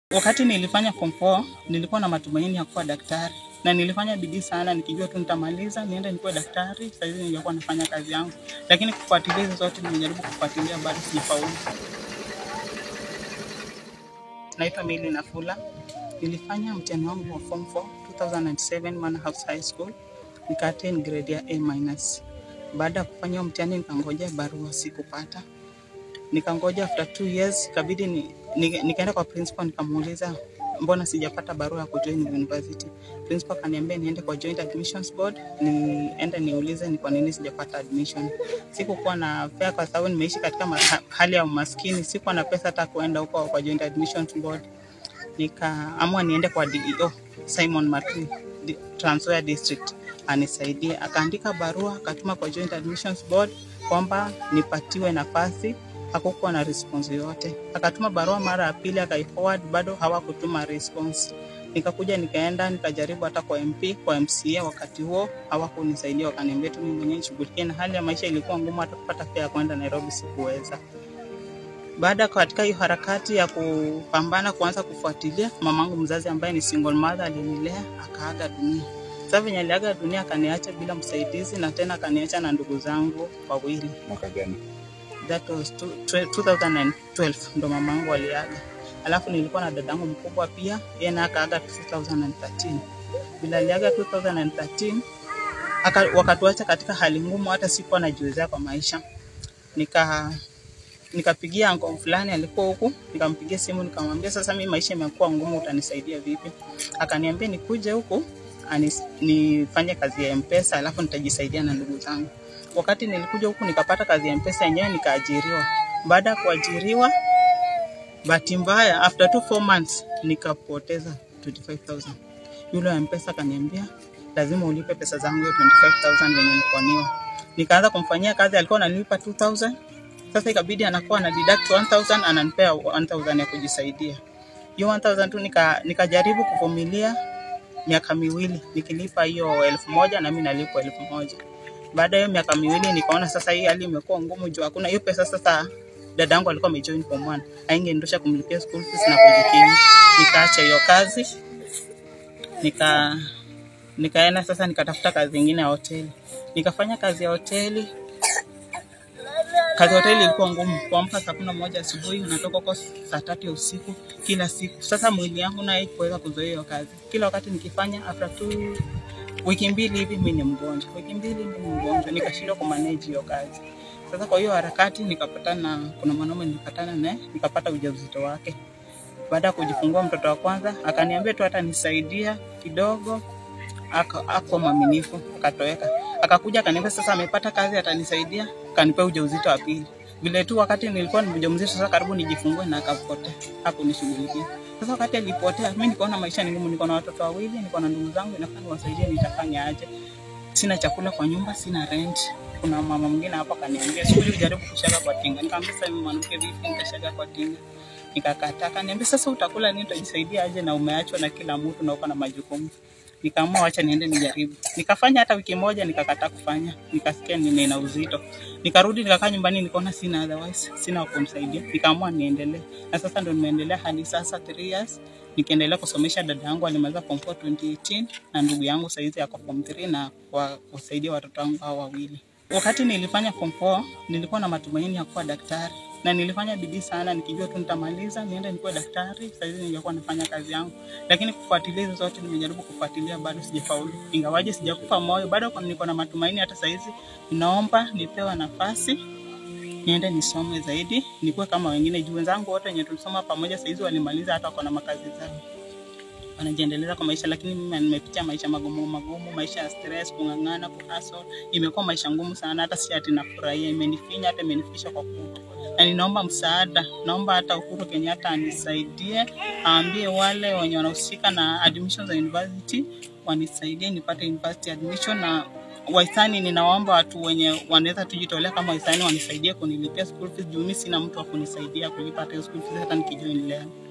Wakati nilifanya form 4, nilikuwa na matumaini ya kuwa daktari. Na nilifanya bidii sana nikijua tu nitamaliza, niende nikuwe daktari, sasa hivi ningekuwa nafanya kazi yangu. Lakini kufuatilia hizo zote nimejaribu kufuatilia bado sijafaulu. Naitwa Mili Nafula. Nilifanya mtihani wangu wa form 4 2007 Manor House High School. Nika-attain grade ya A-. Baada ya kufanya mtihani nikangojea barua sikupata. Nikangoja after 2 years ikabidi nikaenda kwa principal nikamuuliza mbona sijapata barua ya kujoin university. Principal kaniambia niende kwa Joint Admissions Board, niende niulize ni kwa nini sijapata admission. Sikukuwa na fare kwa sababu nimeishi katika hali ya umaskini, sikuwa na pesa hata kuenda huko kwa Joint Admissions Board. Nikaamua niende kwa DEO Simon Martin Trans Nzoia District anisaidie. Akaandika barua akatuma kwa Joint Admissions Board kwamba nipatiwe nafasi. Hakukuwa na response yote. Akatuma barua mara ya pili akaiforward, bado hawakutuma response. Nikakuja nikaenda nikajaribu hata kwa MP, kwa MCA, wakati huo hawakunisaidia, wakaniambia tu mimi mwenyewe nishughulikie, na hali ya maisha ilikuwa ngumu, hata kupata fare ya kwenda Nairobi sikuweza. Baada katika hiyo harakati ya kupambana kuanza kufuatilia, mamangu mzazi ambaye ni single mother alinilea akaaga dunia. Sasa venye aliaga dunia akaniacha bila msaidizi, na tena akaniacha na ndugu zangu wawili. Mwaka gani? That was 2012 ndo mamangu aliaga. Alafu nilikuwa na dadangu mkubwa pia, yeye na akaaga 2013. Bila aliaga 2013, wakatuacha katika hali ngumu, hata sikuwa najiwezea kwa maisha. Nikapigia uncle fulani alikuwa huku, nikampigia simu nikamwambia sasa mimi maisha yamekuwa ngumu, utanisaidia vipi? Akaniambia nikuje huku nifanye kazi ya M-Pesa alafu nitajisaidia na ndugu zangu. Wakati nilikuja huku nikapata kazi ya M-Pesa yenyewe nikaajiriwa. Baada ya kuajiriwa, bahati mbaya after 4 months nikapoteza 25,000. Yule wa M-Pesa kaniambia lazima ulipe pesa zangu ya 25,000 yenye niliponiwa. Nikaanza kumfanyia kazi, alikuwa ananipa 2,000. Sasa ikabidi anakuwa na deduct 1,000 ananipea 1,000 ya kujisaidia. Hiyo 1,000 tu nikajaribu kuvumilia miaka miwili nikilipa hiyo 1,000 na mimi nalipo 1,000. Baada ya miaka miwili nikaona sasa hii hali imekuwa ngumu juu hakuna hiyo pesa. Sasa dadangu alikuwa amejoin form 1, haingeendosha kumlipia school fees na kujikimu. Nikaacha hiyo kazi. Nikaenda sasa nikatafuta kazi nyingine ya hoteli. Nikafanya kazi ya hoteli. Kazi ya hoteli ilikuwa ngumu. Kuamka saa 11 asubuhi unatoka kwa saa 3 usiku kila siku. Sasa mwili yangu naye kuweza kuzoea hiyo kazi. Kila wakati nikifanya after 2 wiki mbili hivi mimi ni mgonjwa. Wiki mbili mimi ni mgonjwa, nikashindwa kumanage hiyo kazi. Sasa kwa hiyo harakati kuna mwanaume nilipatana naye, nikapata ujauzito wake. Baada ya kujifungua mtoto wa kwanza, akaniambia tu hata nisaidia kidogo, ako mwaminifu, akatoweka. Akakuja akaniambia sasa amepata kazi atanisaidia, akanipea ujauzito wa pili. Vile tu wakati nilikuwa mjamzito sasa karibu nijifungue na akapotea. Hapo nishughulikie. Sasa wakati alipotea, mimi nikaona maisha ni ngumu, niko na watoto wawili, niko na ndugu zangu, inafaa niwasaidie, nitafanya aje? Sina chakula kwa nyumba, sina rent. Kuna mama mwingine hapo akaniambia, "Sikuja kujaribu kushaga kwa tinga." Nikamwambia sasa mimi mwanamke vipi nitashaga kwa tinga? Nikakataa. Akaniambia sasa utakula nini, utajisaidia aje na umeachwa na kila mtu na uko na majukumu? Nikaamua acha niende nijaribu. Nikafanya hata wiki moja nikakataa kufanya. Nikasikia nina uzito. Nikarudi nikakaa nyumbani nikaona sina otherwise, sina wa kumsaidia. Nikaamua niendelee. Na sasa ndo nimeendelea hadi sasa 3 years. Nikaendelea kusomesha dada yangu alimaliza form 4 2018 na ndugu yangu saizi yako form 3 na kusaidia watoto wangu hao wawili. Wakati nilifanya form 4 nilikuwa na matumaini ya kuwa daktari. Na nilifanya bidii sana nikijua tu nitamaliza niende nikuwe daktari, sasa hivi ningekuwa nafanya kazi yangu. Lakini kufuatilia hizo zote nimejaribu kufuatilia bado sijafaulu. Ingawaje sijakufa moyo, bado niko na matumaini hata sasa hizi. Ninaomba nipewe nafasi niende nisome zaidi, nikuwe kama wengine juu wenzangu wote wenye tulisoma pamoja sasa hizi walimaliza hata wako na makazi zao. Wanajiendeleza kwa maisha, lakini mimi nimepitia maisha magumu, maisha ya stress, kungangana, kuhustle. Imekuwa maisha ngumu sana, hata si ati nafurahia, imenifinya hata imenifikisha kwa kufa. Na ninaomba msaada, naomba hata Uhuru Kenyatta anisaidie, aambie wale wenye wanahusika na admissions za university wanisaidie nipate university admission. Na wahisani ninaomba watu wenye wanaweza tujitolea kama wahisani wanisaidie kunilipia school fees juu mimi sina mtu wa kunisaidia kulipa hata school fees hata nikijoin leo.